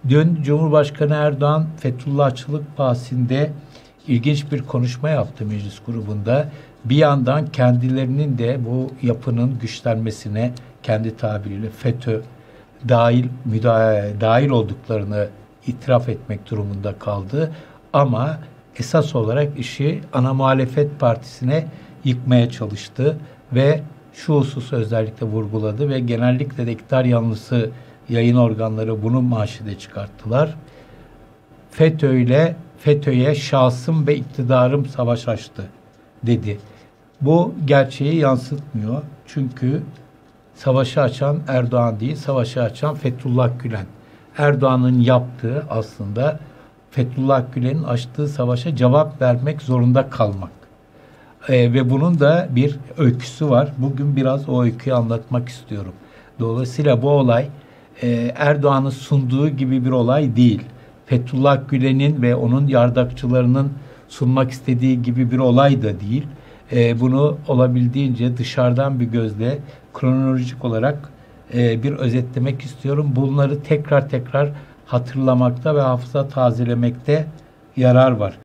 Dün Cumhurbaşkanı Erdoğan Fethullahçılık bahsinde ilginç bir konuşma yaptı meclis grubunda. Bir yandan kendilerinin de bu yapının güçlenmesine kendi tabiriyle FETÖ dahil olduklarını itiraf etmek durumunda kaldı. Ama esas olarak işi ana muhalefet partisine yıkmaya çalıştı ve şu hususu özellikle vurguladı ve genellikle de iktidar yanlısı yayın organları bunu manşete çıkarttılar. FETÖ'ye şahsım ve iktidarım savaş açtı dedi. Bu gerçeği yansıtmıyor. Çünkü savaşı açan Erdoğan değil, savaşı açan Fethullah Gülen. Erdoğan'ın yaptığı aslında Fethullah Gülen'in açtığı savaşa cevap vermek zorunda kalmak. Ve bunun da bir öyküsü var. Bugün biraz o öyküyü anlatmak istiyorum. Dolayısıyla bu olay Erdoğan'ın sunduğu gibi bir olay değil. Fethullah Gülen'in ve onun yardakçılarının sunmak istediği gibi bir olay da değil. Bunu olabildiğince dışarıdan bir gözle kronolojik olarak bir özetlemek istiyorum. Bunları tekrar tekrar hatırlamakta ve hafıza tazelemekte yarar var.